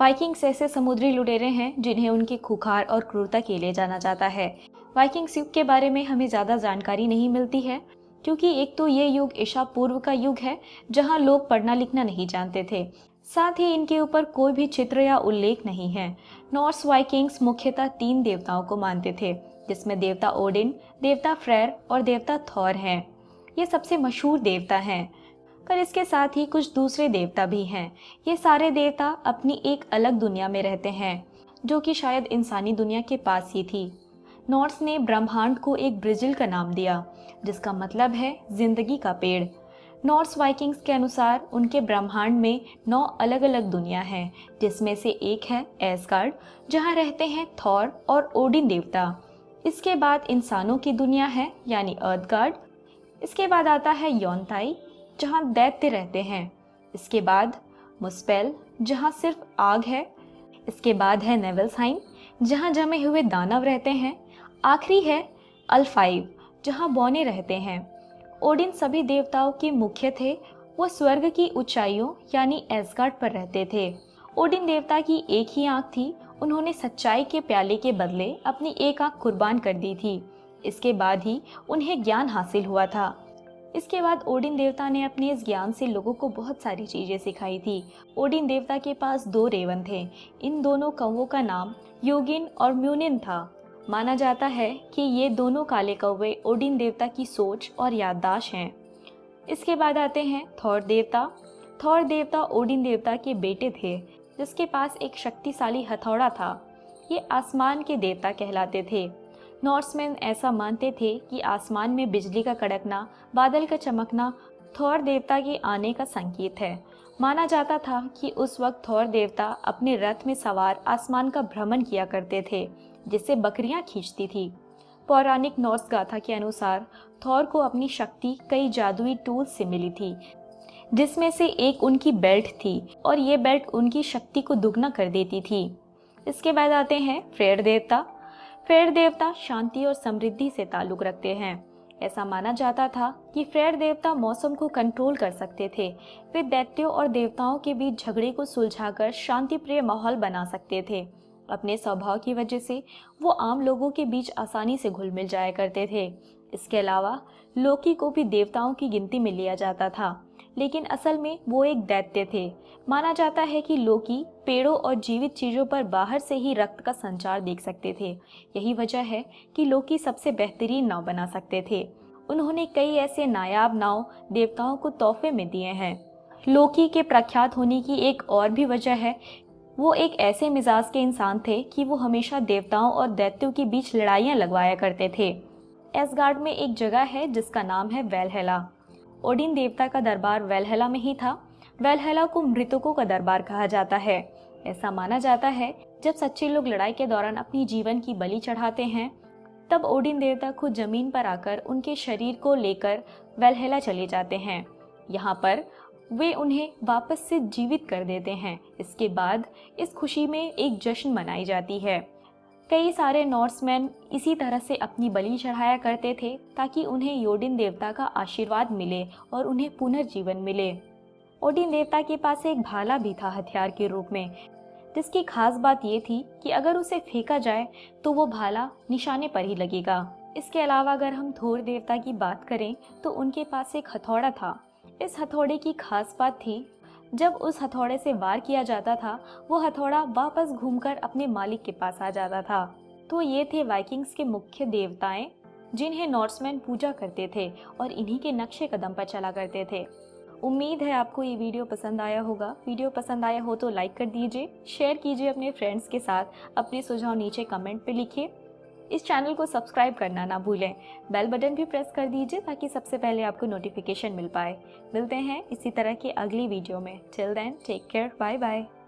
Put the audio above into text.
Vikings ऐसे समुद्री लुटेरे हैं जिन्हें उनके खूंखार और क्रूरता के लिए जाना जाता है। वाइकिंग्स युग के बारे में हमें ज़्यादा जानकारी नहीं मिलती है, क्योंकि एक तो ये युग ईसा पूर्व का युग है जहाँ लोग पढ़ना लिखना नहीं जानते थे। साथ ही इनके ऊपर कोई भी चित्र या उल्लेख नहीं है। नॉर्स वाइकिंग्स मुख्यतः 3 देवताओं को मानते थे, जिसमें देवता ओडिन, देवता फ्रेयर और देवता थॉर हैं। ये सबसे मशहूर देवता हैं, पर इसके साथ ही कुछ दूसरे देवता भी हैं। ये सारे देवता अपनी एक अलग दुनिया में रहते हैं, जो कि शायद इंसानी दुनिया के पास ही थी। नॉर्स ने ब्रह्मांड को एक ब्रिजिल का नाम दिया, जिसका मतलब है जिंदगी का पेड़। नॉर्स वाइकिंग्स के अनुसार उनके ब्रह्मांड में 9 अलग अलग दुनिया हैं, जिसमें से एक है एसगार्ड, जहाँ रहते हैं थॉर और ओडिन देवता। इसके बाद इंसानों की दुनिया है यानी अर्थगार्ड। इसके बाद आता है योनताई, जहाँ दैत्य रहते हैं। इसके बाद मुस्पेल, जहाँ सिर्फ आग है। इसके बाद है नेवल्सहाइम, जहाँ जमे हुए दानव रहते हैं। आखिरी है अल5, जहाँ बौने रहते हैं। ओडिन सभी देवताओं के मुख्य थे। वो स्वर्ग की ऊंचाइयों यानी एसगार्ड पर रहते थे। ओडिन देवता की एक ही आंख थी। उन्होंने सच्चाई के प्याले के बदले अपनी एक आंख कुर्बान कर दी थी। इसके बाद ही उन्हें ज्ञान हासिल हुआ था। इसके बाद ओडिन देवता ने अपने इस ज्ञान से लोगों को बहुत सारी चीजें सिखाई थी। ओडिन देवता के पास 2 रेवन थे। इन दोनों कौवों का नाम योगिन और म्यूनिन था। माना जाता है कि ये दोनों काले कौवे ओडिन देवता की सोच और याददाश्त हैं। इसके बाद आते हैं थॉर देवता। थॉर देवता ओडिन देवता के बेटे थे, जिसके पास एक शक्तिशाली हथौड़ा था। ये आसमान के देवता कहलाते थे। नॉर्समैन ऐसा मानते थे कि आसमान में बिजली का कड़कना, बादल का चमकना थॉर देवता के आने का संकेत है। माना जाता था कि उस वक्त थॉर देवता अपने रथ में सवार आसमान का भ्रमण किया करते थे, जिससे बकरियां खींचती थी। पौराणिक नॉर्स गाथा के अनुसार थॉर को अपनी शक्ति कई जादुई टूल्स से मिली थी, जिसमें से एक उनकी बेल्ट थी और ये बेल्ट उनकी शक्ति को दुगना कर देती थी। इसके बाद आते हैं फ्रेयर देवता। फ्रेयर देवता शांति और समृद्धि से ताल्लुक रखते हैं। ऐसा माना जाता था कि फ्रेयर देवता मौसम को कंट्रोल कर सकते थे। वे दैत्यों और देवताओं के बीच झगड़े को सुलझाकर शांतिप्रिय माहौल बना सकते थे। अपने स्वभाव की वजह से वो आम लोगों के बीच आसानी से घुल मिल जाया करते थे। इसके अलावा लोकी को भी देवताओं की गिनती में लिया जाता था, लेकिन असल में वो एक दैत्य थे। माना जाता है कि लोकी पेड़ों और जीवित चीजों पर बाहर से ही रक्त का संचार देख सकते थे। यही वजह है कि लोकी सबसे बेहतरीन नाव बना सकते थे। उन्होंने कई ऐसे नायाब नाव देवताओं को तोहफे में दिए हैं। लोकी के प्रख्यात होने की एक और भी वजह है, वो एक ऐसे मिजाज के इंसान थे कि वो हमेशा देवताओं और दैत्यों के बीच लड़ाइयाँ लगवाया करते थे। एसगार्ड में एक जगह है जिसका नाम है वेलहेला। ओडिन देवता का दरबार वेलहेला में ही था। वेलहेला को मृतकों का दरबार कहा जाता है। ऐसा माना जाता है जब सच्चे लोग लड़ाई के दौरान अपनी जीवन की बलि चढ़ाते हैं, तब ओडिन देवता खुद जमीन पर आकर उनके शरीर को लेकर वेलहेला चले जाते हैं। यहाँ पर वे उन्हें वापस से जीवित कर देते हैं। इसके बाद इस खुशी में एक जश्न मनाई जाती है। कई सारे नॉर्समैन इसी तरह से अपनी बलि चढ़ाया करते थे ताकि उन्हें योडिन देवता का आशीर्वाद मिले और उन्हें पुनर्जीवन मिले। ओडिन देवता के पास एक भाला भी था हथियार के रूप में, जिसकी खास बात ये थी कि अगर उसे फेंका जाए तो वो भाला निशाने पर ही लगेगा। इसके अलावा अगर हम थोर देवता की बात करें तो उनके पास एक हथौड़ा था। इस हथौड़े की खास बात थी, जब उस हथौड़े से वार किया जाता था वो हथौड़ा वापस घूमकर अपने मालिक के पास आ जाता था। तो ये थे वाइकिंग्स के मुख्य देवताएं, जिन्हें नॉर्समैन पूजा करते थे और इन्हीं के नक्शे कदम पर चला करते थे। उम्मीद है आपको ये वीडियो पसंद आया होगा। वीडियो पसंद आया हो तो लाइक कर दीजिए, शेयर कीजिए अपने फ्रेंड्स के साथ। अपने सुझाव नीचे कमेंट पे लिखिए। इस चैनल को सब्सक्राइब करना ना भूलें। बेल बटन भी प्रेस कर दीजिए ताकि सबसे पहले आपको नोटिफिकेशन मिल पाए। मिलते हैं इसी तरह की अगली वीडियो में। Till then take care, bye bye.